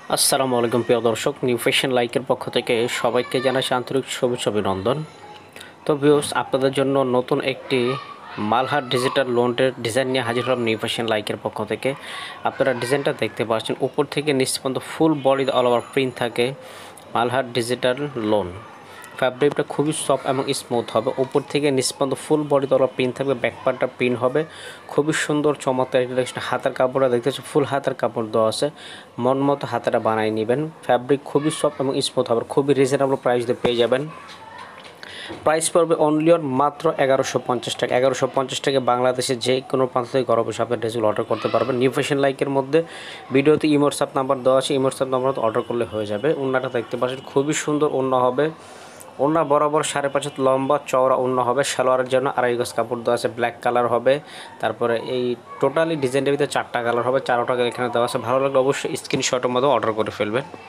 আসসালামু আলাইকুম প্রিয় দর্শক, নিউ ফ্যাশন লাইকের পক্ষ থেকে সবাইকে জানাচ্ছি আন্তরিক শুভেচ্ছা অভিনন্দন। তো ভিউয়ার্স, আপনাদের জন্য নতুন একটি মালহার ডিজিটাল লোনের ডিজাইন নিয়ে হাজির হলাম নিউ ফ্যাশন লাইকের পক্ষ থেকে। আপনারা ডিজাইনটা দেখতে পাচ্ছেন, উপর থেকে নিচ পর্যন্ত full body all over print থাকে। মালহার ডিজিটাল লোন ফ্যাব্রিকটা খুবই সফট এবং স্মুথ হবে। উপর থেকে নিচ পর্যন্ত ফুল বডি তলা প্রিন্ট থাকবে, ব্যাক পার্টটা প্রিন্ট হবে। খুবই সুন্দর চমৎকার একটা হাতের কাপড়টা দেখতেছি, ফুল হাতের কাপড় দেওয়া আছে। মন মতো হাতেটা বানিয়ে নেবেন। ফ্যাব্রিক খুবই সফট এবং স্মুথ হবে, খুবই রিজনেবল প্রাইস দিয়ে পেয়ে যাবেন। প্রাইস পড়বে অনলি অন মাত্র 1150 টাকা। 1150 টাকা বাংলাদেশে যে কোনো প্রান্ত থেকে ঘর বসে আপনি ড্রেসগুলো অর্ডার করতে পারবেন। নিউ ফ্যাশন লাইকের মধ্যে ভিডিওতে ইমোটসঅ্যাপ নাম্বার দেওয়া আছে, ইমোটসঅ্যাপ নাম্বার অর্ডার করলে হয়ে যাবে। ওড়নাটা দেখতে পাচ্ছেন, খুবই সুন্দর ওড়না হবে। ওড়না বরাবর 5.5 হাত লম্বা চওড়া ওড়না হবে। সালোয়ারের জন্য 2.5 গজ কাপড় দেওয়া আছে, ব্ল্যাক কালার হবে। তারপরে এই টোটালি ডিজাইনটার ভিতরে 4টা কালার হবে, 4টা কালার এখানে দেওয়া আছে। ভালো লাগলে অবশ্যই স্ক্রিনশটের মতো অর্ডার করে ফেলবেন।